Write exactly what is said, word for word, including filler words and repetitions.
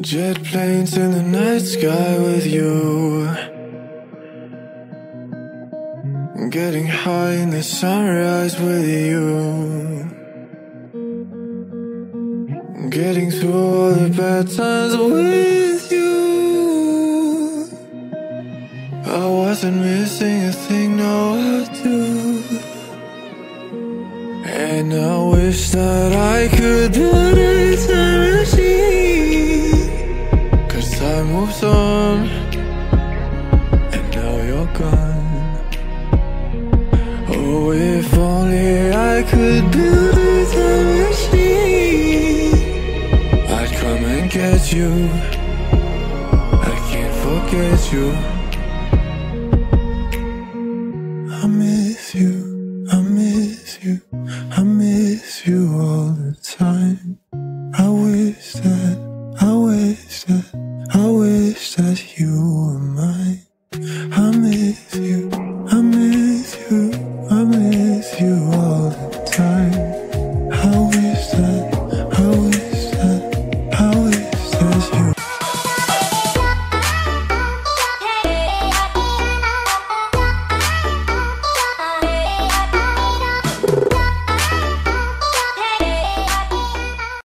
Jet planes in the night sky with you, getting high in the sunrise with you, getting through all the bad times with you. I wasn't missing a thing, no I do. And I wish that I could build a time machine, 'cause time moves on, and now you're gone. Oh, if only I could build a time machine, I'd come and get you. I can't forget you. I miss you, I miss you, I miss you all the time.